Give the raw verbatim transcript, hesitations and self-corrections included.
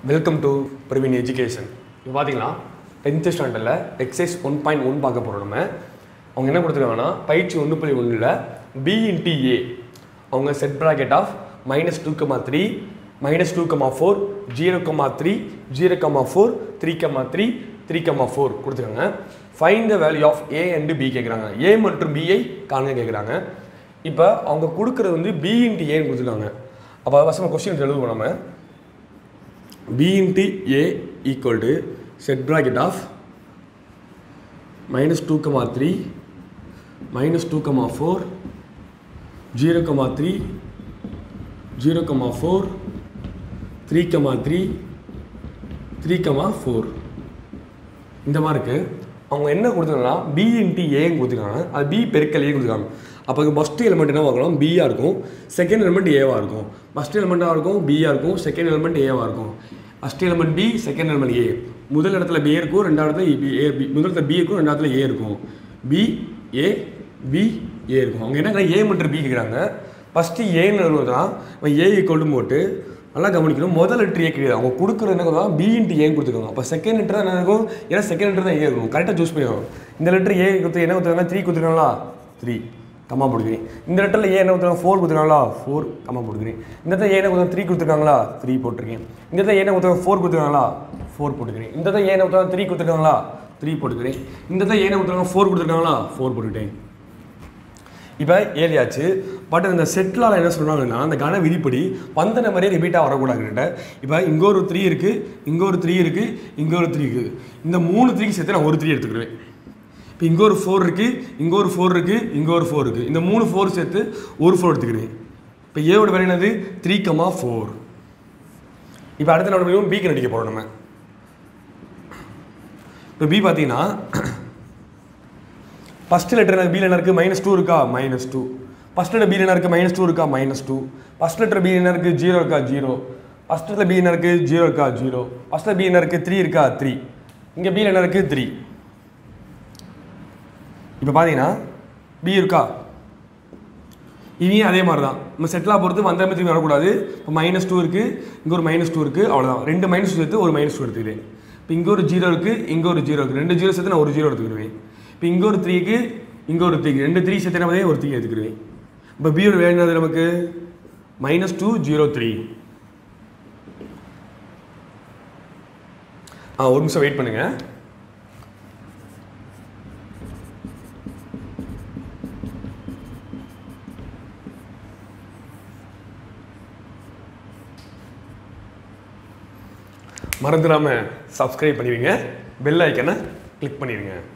Welcome to Praveen education. இப்போ பார்த்தீங்கன்னா tenth ஸ்டாண்டர்டில் எக்ஸைஸ் ஒன் பாயிண்ட் ஒன் பார்க்க போகிறோம். நம்ம அவங்க என்ன கொடுத்துருக்காங்கன்னா பயிற்சி ஒன்று புள்ளி ஒன்றில் பி இன்டி ஏ அவங்க set bracket of minus two comma three minus two comma four zero comma three zero comma four three comma three three comma four கொடுத்துருக்காங்க. Find the value of A and B கேட்குறாங்க. A மற்றும் பிஐ காணுங்க கேட்குறாங்க. இப்போ அவங்க கொடுக்குறது வந்து B into ஏன்னு கொடுத்துருக்காங்க. அப்போ ஃபஸ்ட் கொஸ்டின் எழுதுவோம். நம்ம b into a equal to set bracket of minus two comma three minus two comma four zero comma three zero comma four three comma three three comma four இந்த மாதிரி இருக்கு. அவங்க என்ன கொடுத்துருக்காங்கன்னா b into a கொடுத்துருக்காங்க. அது b பெருக்கல் a கொடுத்துருக்காங்க. அப்போ ஃபஸ்ட் எலிமெண்ட் என்ன பார்க்கலாம், b ஆ இருக்கும். செகண்ட் எலிமெண்ட் a வா இருக்கும். ஃபஸ்ட் எலிமெண்ட்டாக இருக்கும் b ஆ இருக்கும். செகண்ட் எலிமெண்ட் a வா இருக்கும். First element b, second element a. முதல் இடத்துல b இருக்கும், ரெண்டாவது இடத்துல a, முதல் இடத்துல b இருக்கும், ரெண்டாவது இடத்துல a இருக்கும். b a b a இருக்கும். அவங்க என்ன a மற்றும் b கேட்குறாங்க. ஃபஸ்ட்டு ஏன்னு எழுதுதான் a ஈக்குவல் போட்டு நல்லா கவனிக்கணும். முதல் லெட்டர் ஏ கிடையாது. அவங்க கொடுக்குறது என்ன கொடுத்தா b இன்ட்டு ஏன்னு கொடுத்துருக்காங்க. அப்போ செகண்ட் லெட்டர் தான் என்ன இருக்கும், ஏன்னா செகண்ட் லெட்டர் தான் ஏ இருக்கும். கரெக்டாக சூஸ் பண்ணிக்கணும். இந்த லெட்டர் ஏ கொடுத்து என்ன கொடுத்துருக்காங்க, த்ரீ கொடுத்துருக்காங்களா, த்ரீ கம்மா போட்டுக்கிறேன். இந்த இடத்துல ஏ என்ன கொடுத்துருக்காங்க, ஃபோர் கொடுத்துருக்காங்களா, ஃபோர் கம்மா போட்டுக்கிறேன். இந்த இடத்துல ஏ என்ன கொடுத்தாங்க, த்ரீ கொடுத்துருக்காங்களா, த்ரீ போட்டிருக்கேன். இந்த இடத்துல ஏன கொடுத்தாங்க, ஃபோர் கொடுத்துருக்காங்களா, ஃபோர் போட்டுக்கிறேன். இந்த இடத்துல ஏன கொடுத்தாங்க, த்ரீ கொடுத்துருக்காங்களா, த்ரீ போட்டுக்கிறேன். இந்த இடத்துல ஏன கொடுத்துருக்காங்க, ஃபோர் கொடுத்துருக்காங்களா, ஃபோர் போட்டுக்கிட்டேன். இப்போ ஏழியாச்சு. பட் அந்த செட்டில் என்ன சொல்கிறாங்கன்னா, அந்த கன விதிப்படி வந்தன மாதிரியே ரிப்பீட்டாக வரக்கூடாதுக்கிட்ட. இப்போ இங்கே ஒரு த்ரீ இருக்குது, இங்கே ஒரு த்ரீ இருக்குது, இங்கே ஒரு த்ரீ இருக்குது. இந்த மூணு த்ரீக்கு சேர்த்து நான் ஒரு த்ரீ எடுத்துக்கிடுவேன். இப்போ இங்கே ஒரு ஃபோர் இருக்குது, இங்கே ஒரு ஃபோர் இருக்குது, இங்கே ஒரு ஃபோர் இருக்குது. இந்த மூணு ஃபோர் சேர்த்து ஒரு ஃபோர் எடுத்துக்கிறேன். இப்போ ஏவோட வேலை என்னது, த்ரீ கமா ஃபோர். இப்போ அடுத்த நம்ம பிக்கு நடிக்க போகிறோம். நம்ம இப்போ பி பார்த்தீங்கன்னா ஃபஸ்ட்டு லெட்டர் எனக்கு பியில் என்ன இருக்குது, மைனஸ் டூ இருக்கா, மைனஸ் டூ. ஃபஸ்ட் லெட்டர் பியில் என்ன இருக்குது, மைனஸ் டூ இருக்கா, minus two. First letter B என்ன இருக்குது, ஜீரோ இருக்கா, ஜீரோ. ஃபஸ்ட் லெட்டர் பி என்ன இருக்குது, ஜீரோ இருக்கா, ஜீரோ. ஃபஸ்ட் லெட்டர் பி என்ன இருக்குது, த்ரீ இருக்கா, த்ரீ. இங்கே பியில் என்ன இருக்குது, த்ரீ. இப்போ பார்த்தீங்கன்னா பி இருக்கா, இனியும் அதே மாதிரி தான். நம்ம செட்டிலாக பொறுத்து வந்த மாதிரி வரக்கூடாது. இப்போ மைனஸ் டூ இருக்குது, இங்கே ஒரு மைனஸ் டூ இருக்குது, அவ்வளோதான். ரெண்டு மைனஸ் டூ சேர்த்து ஒரு மைனஸ் டூ எடுத்துக்கிறேன். இப்போ இங்கே ஒரு ஜீரோ இருக்குது, இங்கே ஒரு ஜீரோ இருக்குது. ரெண்டு ஜீரோ சேர்த்து நான் ஒரு ஜீரோ எடுத்துக்கிடுவேன். இப்போ இங்கே ஒரு த்ரீக்கு, இங்கே ஒரு த்ரீக்கு, ரெண்டு த்ரீ சேர்த்து நம்ம ஒரு த்ரீ எடுத்துக்கிடுவேன். இப்போ பியோட வேணுனது நமக்கு மைனஸ் டூ ஜீரோ த்ரீ. ஆ ஒரு நிமிஷம் வெயிட் பண்ணுங்கள். மறந்துடாமல் சப்ஸ்கிரைப் பண்ணிடுங்க, பெல் ஐக்கனை கிளிக் பண்ணிடுங்க.